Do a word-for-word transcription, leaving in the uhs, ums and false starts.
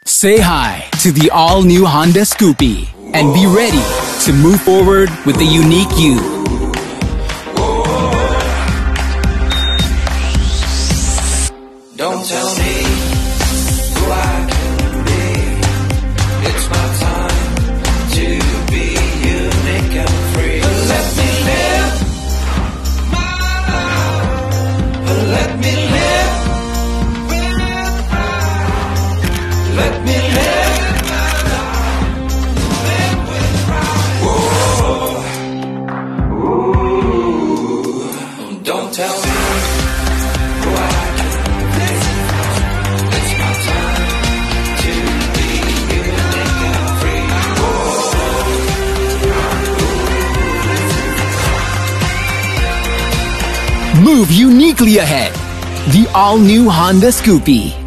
Say hi to the all-new Honda Scoopy and be ready to move forward with the unique you. Don't tell me who I can be. It's my time to be unique and free. Let me live my life. Let me live with pride. Let me live my life. Live with pride. Whoa. Ooh. Don't tell me who I Move uniquely ahead. The all-new Honda Scoopy.